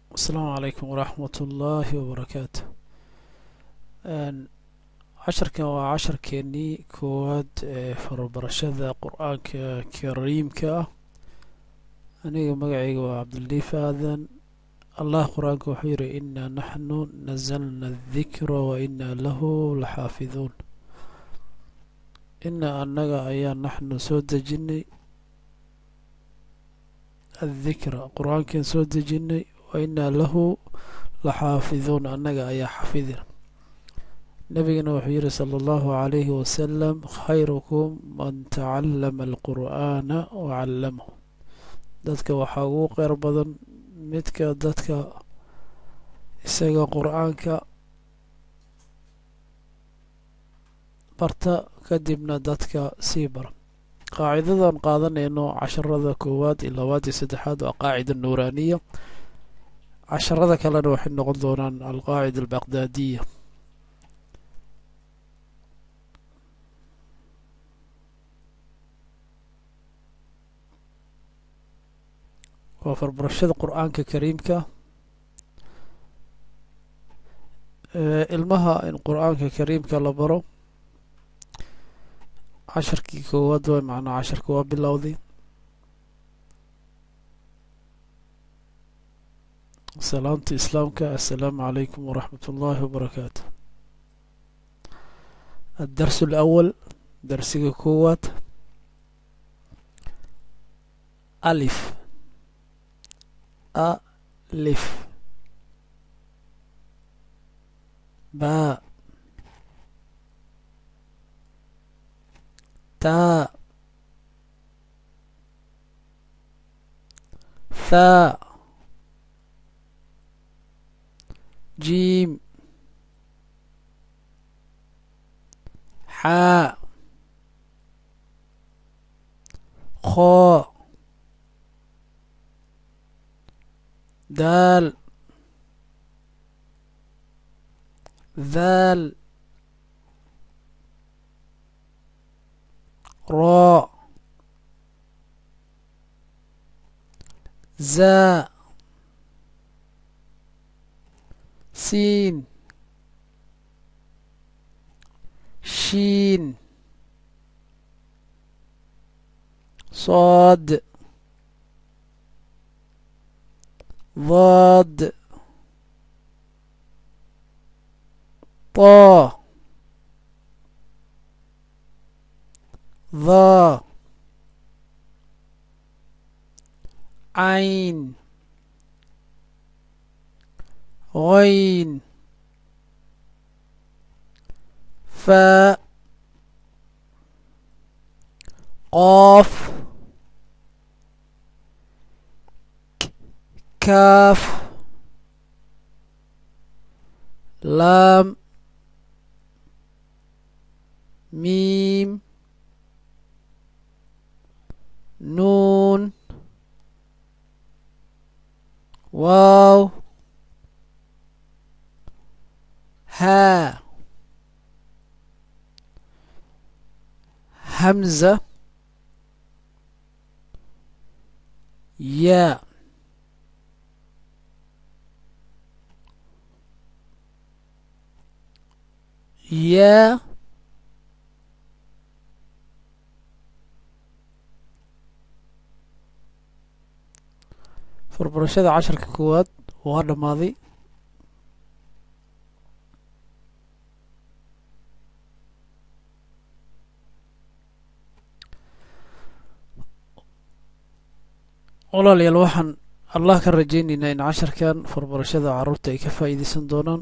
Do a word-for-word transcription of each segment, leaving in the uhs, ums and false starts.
السلام عليكم ورحمة الله وبركاته. casharkan waa casharkeenii koowaad ee farabarashada qur-aanka kariimka ah. aniga magacayga waa cabdildiif aadan. allah qur-aanka wuxuu yidhi inaa naxnu nazalna adikra wa inaa lahu laxaafiduun. inaa annaga ayaa naxnu soo dejinay addikra qur-aankan soo dejinay wa inaa lahu laxaafiduun, annaga ayaa xafidin. nabigana wuxuu yidhi sala allahu calayhi wasalam khayrukum man tacallama alqur'aana wacallamahu. dadka waxaa ugu qeyr badan midka dadka isaga qur-aanka barta kadibna dadka sii bara. qaacidadan qaadanayno casharada koowaad iyo labaad iyo saddexaad waa qaacida nuuraaniya. casharada kalena waxay noqon doonaan alqaacida albaqdaadiya. waa farbarashada qur-aanka kariimka. ilmaha in qur-aanka kariimka la baro casharkii koowaad way macnaa casharka waa bilowday. salaamta islaamka assalaamu calaykum waraxmat ullaahi wabarakaatu. addarsu alawal darsiga koowaad alif alif baa taa thaa jiim xaa khaa daal daal raa zaa siin shiin صاد ضاد طا ظا عين غين فاء قاف كاف لام ميم نون واو ها همزة يا يا farbarashada casharka koowaad waa dhammaaday. walaalayaal waxaan allah ka rajaynaynaa in casharkan farbarashada carruurta ay ka faa'iideysan doonaan.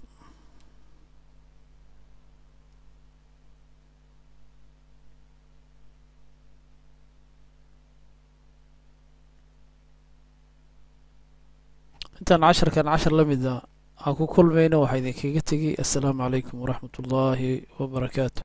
intaan casharkan cashar la mida aan ku kulmayno waxaa idinkaga tegay assalaamu calaykum waraxmat ullaahi wabarakaatu.